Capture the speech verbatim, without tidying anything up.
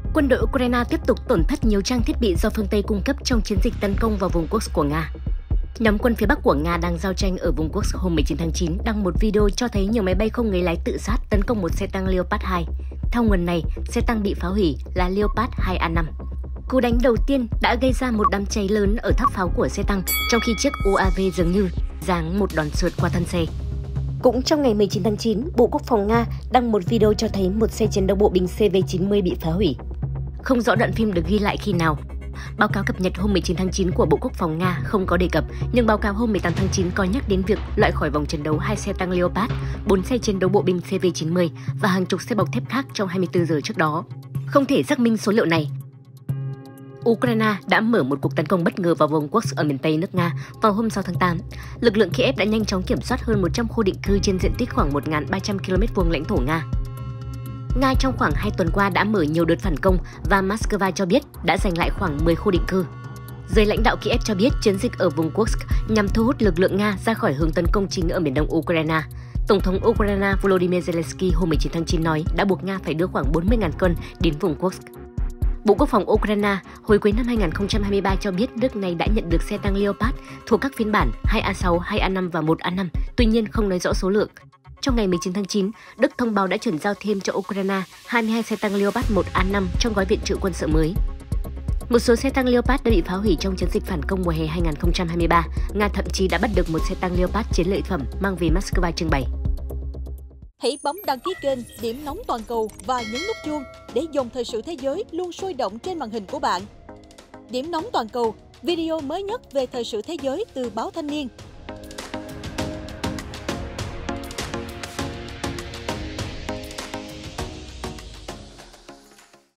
Quân đội Ukraine tiếp tục tổn thất nhiều trang thiết bị do phương Tây cung cấp trong chiến dịch tấn công vào vùng Kursk của Nga. Nhóm quân phía Bắc của Nga đang giao tranh ở vùng Kursk hôm mười chín tháng chín đăng một video cho thấy nhiều máy bay không người lái tự sát tấn công một xe tăng Leopard hai. Theo nguồn này, xe tăng bị phá hủy là Leopard hai A năm. Cú đánh đầu tiên đã gây ra một đám cháy lớn ở tháp pháo của xe tăng, trong khi chiếc u a vê dường như giáng một đòn sượt qua thân xe. Cũng trong ngày mười chín tháng chín, Bộ Quốc phòng Nga đăng một video cho thấy một xe chiến đấu bộ binh C V chín mươi bị phá hủy. Không rõ đoạn phim được ghi lại khi nào. Báo cáo cập nhật hôm mười chín tháng chín của Bộ Quốc phòng Nga không có đề cập, nhưng báo cáo hôm mười tám tháng chín có nhắc đến việc loại khỏi vòng chiến đấu hai xe tăng Leopard, bốn xe chiến đấu bộ binh C V chín mươi và hàng chục xe bọc thép khác trong hai mươi tư giờ trước đó. Không thể xác minh số liệu này. Ukraine đã mở một cuộc tấn công bất ngờ vào vùng Kursk ở miền Tây nước Nga vào hôm sáu tháng tám. Lực lượng Kiev đã nhanh chóng kiểm soát hơn một trăm khu định cư trên diện tích khoảng một nghìn ba trăm ki lô mét vuông lãnh thổ Nga. Nga trong khoảng hai tuần qua đã mở nhiều đợt phản công và Moscow cho biết đã giành lại khoảng mười khu định cư. Giới lãnh đạo Kiev cho biết chiến dịch ở vùng Kursk nhằm thu hút lực lượng Nga ra khỏi hướng tấn công chính ở miền đông Ukraine. Tổng thống Ukraine Volodymyr Zelensky hôm mười chín tháng chín nói đã buộc Nga phải đưa khoảng bốn mươi nghìn quân đến vùng Kursk. Bộ Quốc phòng Ukraine hồi cuối năm hai nghìn không trăm hai mươi ba cho biết nước này đã nhận được xe tăng Leopard thuộc các phiên bản hai A sáu, hai A năm và một A năm, tuy nhiên không nói rõ số lượng. Trong ngày mười chín tháng chín, Đức thông báo đã chuyển giao thêm cho Ukraine hai mươi hai xe tăng Leopard một A năm trong gói viện trợ quân sự mới. Một số xe tăng Leopard đã bị phá hủy trong chiến dịch phản công mùa hè hai nghìn không trăm hai mươi ba. Nga thậm chí đã bắt được một xe tăng Leopard chiến lợi phẩm mang về Moscow trưng bày. Hãy bấm đăng ký kênh Điểm Nóng Toàn cầu và nhấn nút chuông để dòng thời sự thế giới luôn sôi động trên màn hình của bạn. Điểm Nóng Toàn cầu, video mới nhất về thời sự thế giới từ báo Thanh niên.